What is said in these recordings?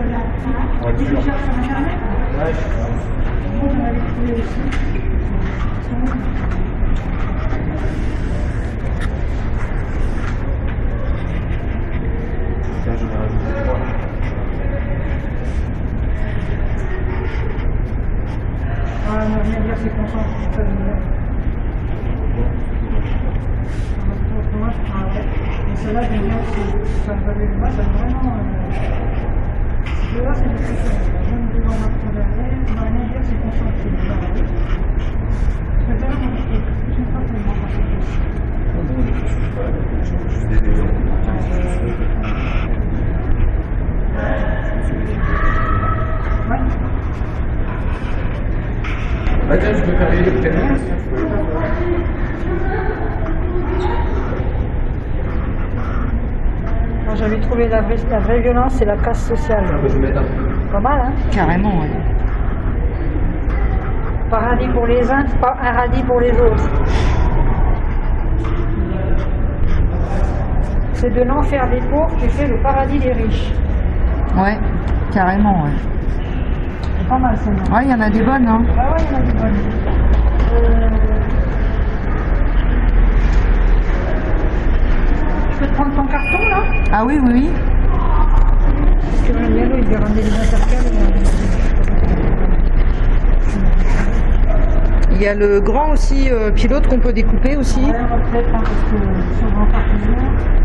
Tu cherches sur Internet? Ouais, je vais aller trouver aussi. Là, je vais rajouter 3. Ah, non, rien dire, c'est conscient. Moi, je prends ouais. Et celle-là, j'aime bien aussi. Ça me valait moi, j'aime vraiment. Là, c'est des trucs. Je me devant ma première. Non, rien dire, c'est conscient. Je vais faire un truc. Je ne sais pas tellement passer. Juste des démons. Ouais. Bah tiens, je peux faire les prénoms. Moi, j'avais trouvé la vraie violence, c'est la casse sociale. Je vais mettre un. Pas mal, hein? Carrément, oui. Paradis pour les uns, pas un radis pour les autres. C'est de l'enfer des pauvres qui fait le paradis des riches. Ouais, carrément, ouais. C'est pas mal, celle-là. Ouais, il y en a des bonnes, hein. Ah ouais, il y en a des bonnes. Je peux te prendre ton carton, là? Ah oui, oui, oui. Parce que le mielo, il devait ramener les intercales. Il y a le grand aussi, pilote qu'on peut découper aussi. Ouais, on va peut-être, hein, parce que sur le grand carton.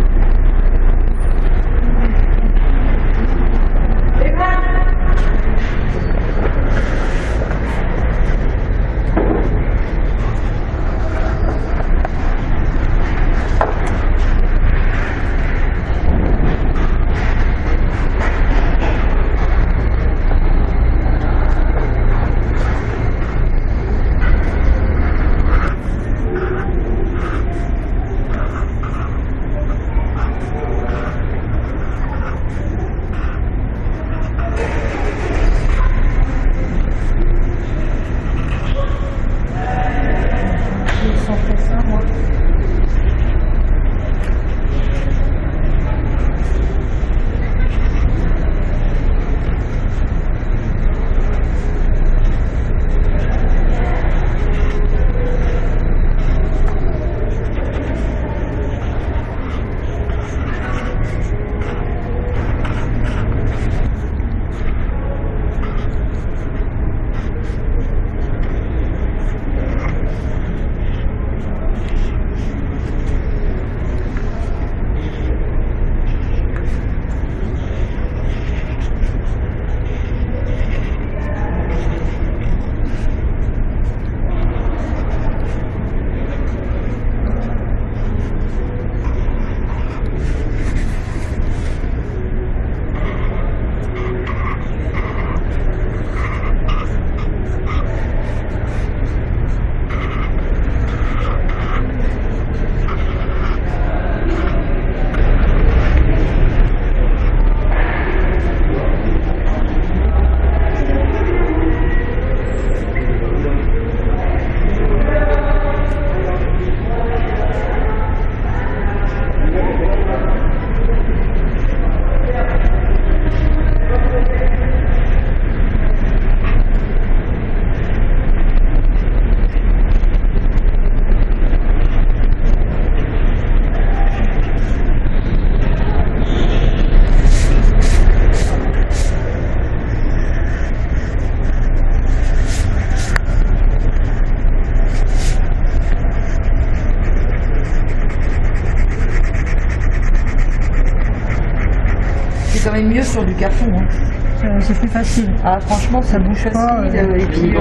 C'est quand même mieux sur du carton. Hein. C'est plus facile. Ah, franchement, ça bouge facile. Et puis,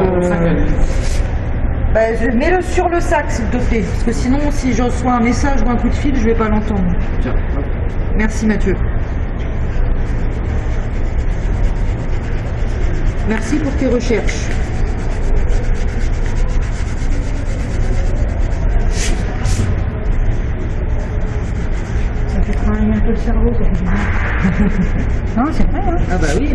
bah, mets-le sur le sac, s'il te plaît. Parce que sinon, si je reçois un message ou un coup de fil, je vais pas l'entendre. Tiens. Merci, Mathieu. Merci pour tes recherches. Ça fait travailler un peu le cerveau, ça fait du bien. Non, c'est vrai, hein? Ah bah oui.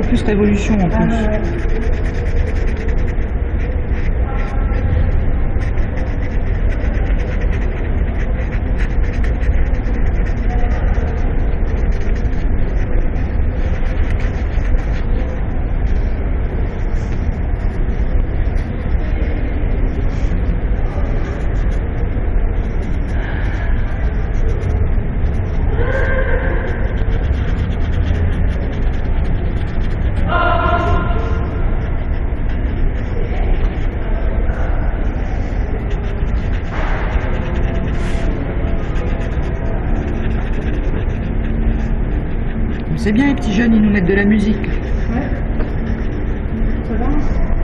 plus révolution en Ah, plus. ouais. C'est bien, les petits jeunes, ils nous mettent de la musique. Ouais. Ça danse.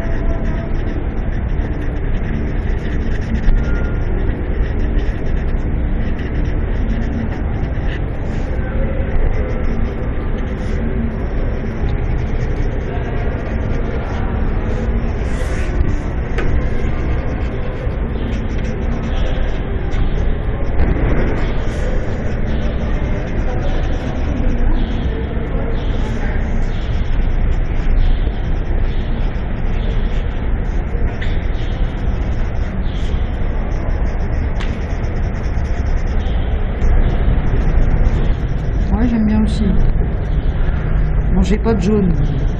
Ouais, j'aime bien aussi. Bon, j'ai pas de jaune.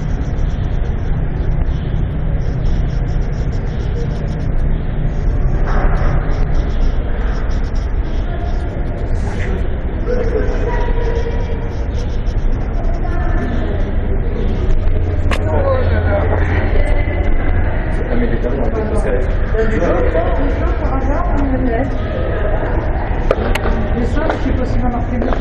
Ça met des tables dans le parce qu'elle Par hasard, on le laisse. Les ça, je sais pas si on a marqué le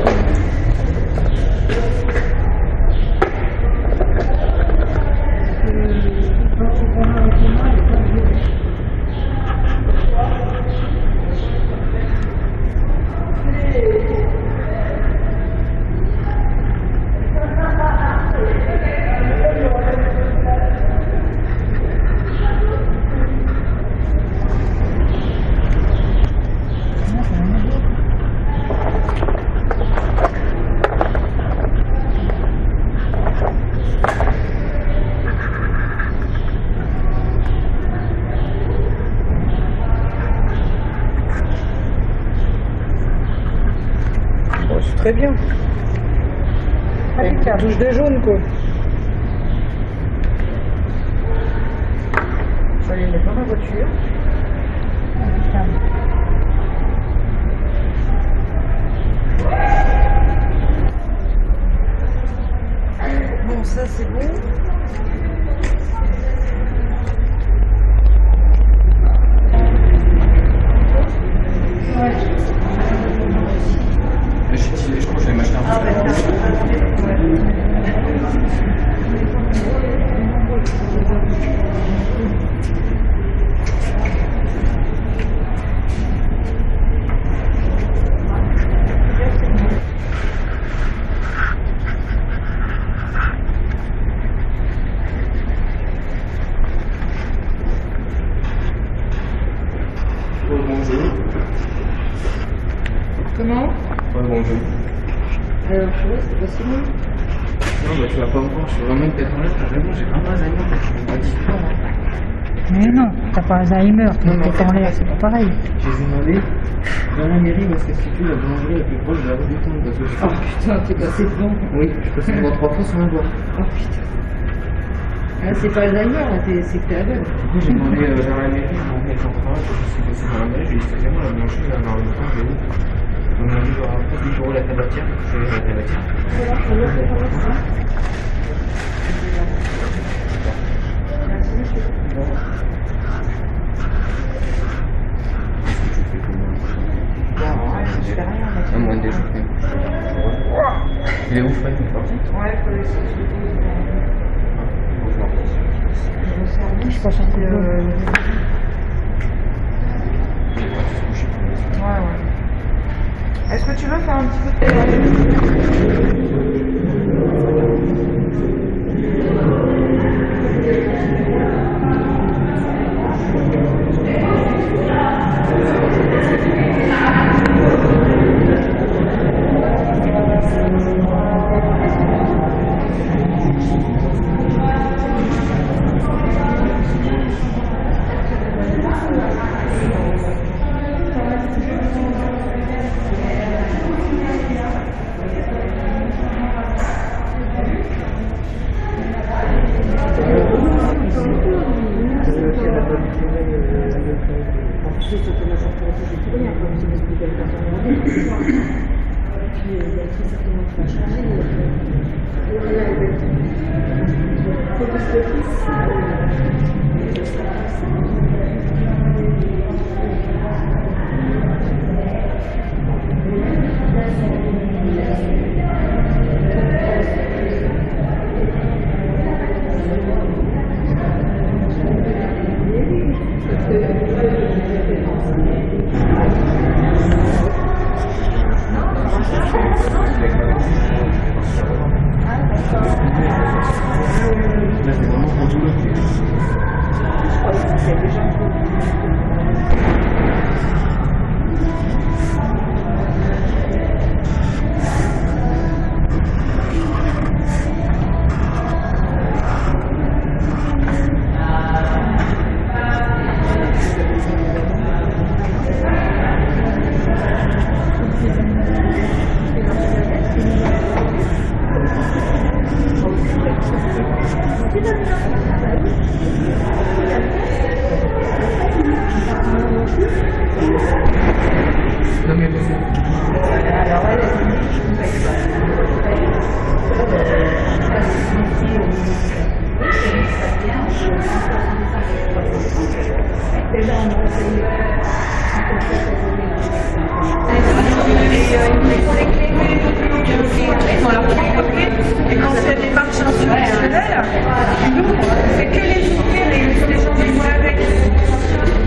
C'est très bien. Avec une touche de jaune, quoi. Je vais aller le mettre dans ma voiture. Bon, ça c'est bon. je crois que je vais m'acheter un peu. Bonjour. Comment? Bonjour. Alors, je vois, c'est pas si bon. Non, bah tu vas pas me voir, je suis vraiment une tête en l'air, t'as raison, j'ai vraiment Alzheimer, je suis pas différent. Mais non, t'as pas Alzheimer, Non, non, t'es en l'air, c'est pas pareil. Je les ai demandé dans la mairie où est-ce qu'elle se situe la boulangerie la plus proche de la rue du Temple, parce que je Oh putain, t'es passé devant. Oui, je suis passé devant 3 fois sans la voir. Oh putain. Là, c'est pas Alzheimer, là, c'est que t'es aveugle. Du coup, j'ai demandé dans la mairie, j'ai demandé avec mon travail, je suis passé dans la mairie, j'ai dit, excusez-moi, la boulangerie, elle a la rue du Temple, elle est où? On m'a dit, genre, après 10 euros la tabatière, je suis allé à la tabatière. Je fais rien, là. Un moins de déjeuner. Il est où, Fred? Il est parti? Ouais, faut laisser se Je suis pas sortie de... Ouais, ouais. Est-ce que tu veux faire un petit peu de Et quand c'est des démarches institutionnelles, nous, on fait que les ouvrir et les gens vivent avec.